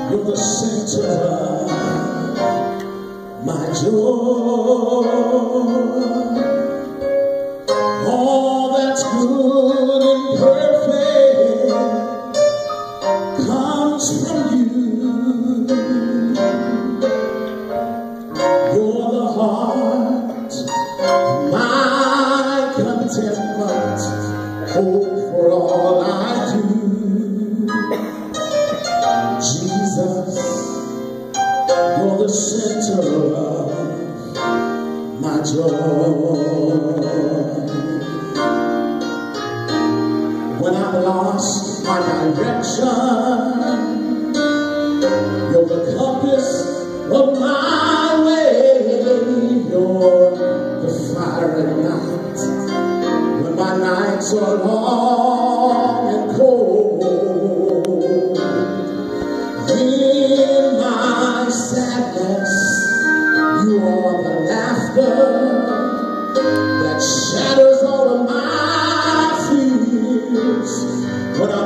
You're the center of my joy. All that's good and perfect comes from you. You're the heart, my contentment, hope for all I do. Jesus, you're the center of my joy. When I'm lost my direction, you're the compass of my way. You're the fire at night when my nights are long and cold. In my sadness, you are the laughter that shatters all of my fears. When